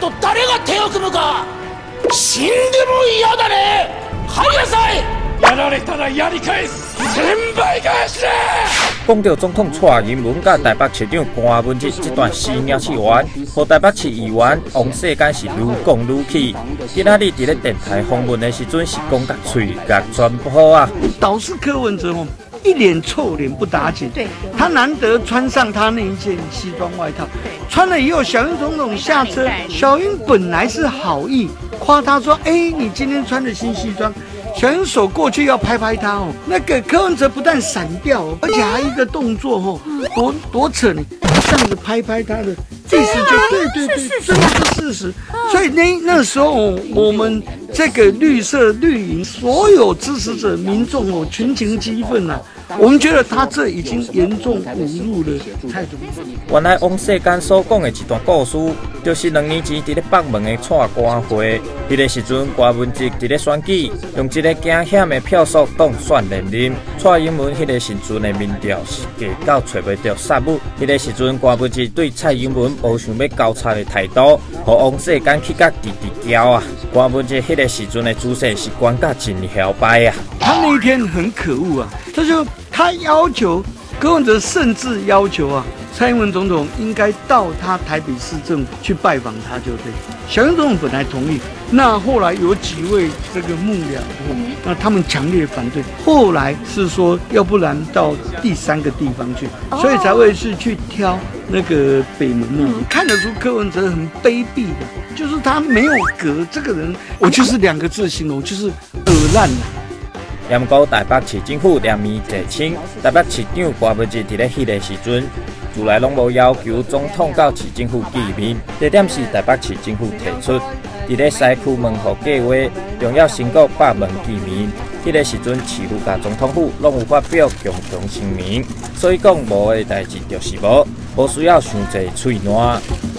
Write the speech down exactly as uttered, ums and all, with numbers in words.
と誰が手を組むか死んでも嫌だね。帰りなさい。やられたらやり返す。千倍返し。 讲到总统蔡英文甲台北市长关文哲这段私鸟事源，和台北市议员王世坚是愈讲愈气。今仔日伫咧电台访问的时阵，是讲甲嘴甲全部啊。 导致柯文哲哦，一脸臭脸不打紧。对，他难得穿上他那一件西装外套，穿了以后，小英总统下车，小英本来是好意夸他说：“哎，你今天穿的新西装。”小英手过去要拍拍他哦，那个柯文哲不但闪掉哦，而且还一个动作哦，多多扯呢，这样子拍拍他的意思就对对对，真的是事实。所以那那时候哦，我们这个绿色绿营所有支持者民众哦，群情激愤啊。我们觉得他这已经严重侮辱了蔡总统。 原来王世坚所讲的一段故事，就是两年前伫咧北门的蔡官会，迄个时阵郭文哲伫咧选举，用一个惊险的票数当选连任。蔡英文迄个时阵的民调是低到找袂到杀母。迄个时阵郭文哲对蔡英文无想要交叉的态度，和王世坚去甲直直交啊。郭文哲迄个时阵的姿势是关甲真摇摆啊。 他那一天很可恶啊，他就。他要求柯文哲，甚至要求啊，蔡英文总统应该到他台北市政府去拜访他，就对。小英总统本来同意，那后来有几位这个幕僚，那他们强烈反对。后来是说，要不然到第三个地方去，所以才会是去挑那个北门那里。看得出柯文哲很卑鄙的，就是他没有格，这个人我就是两个字形容，就是恶烂了。 也毋过台北市政府连面坐清，台北市长郭文哲伫咧迄个时阵，自来拢无要求总统到市政府见面。地点是台北市政府提出，伫咧西区门户计划，重要先到北门见面。迄个时阵，市府甲总统府拢有发表共同声明，所以讲无的代志就是无，无需要伤济喙烂。